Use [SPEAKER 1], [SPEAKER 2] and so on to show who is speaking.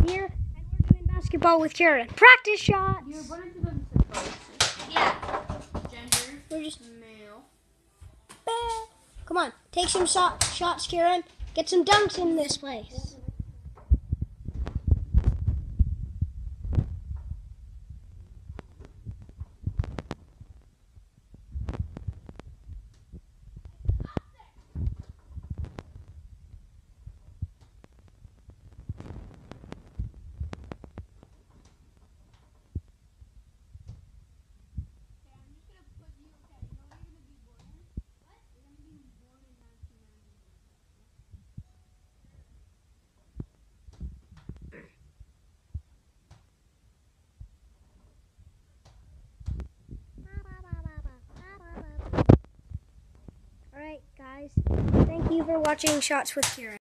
[SPEAKER 1] here, and we're doing basketball with Cieren. Practice shots.
[SPEAKER 2] Yeah. Gender.
[SPEAKER 1] We're just
[SPEAKER 2] Male.
[SPEAKER 1] come on, take some shots, Cieren. Get some dunks in this place. Alright guys, thank you for watching Shots with Cieren.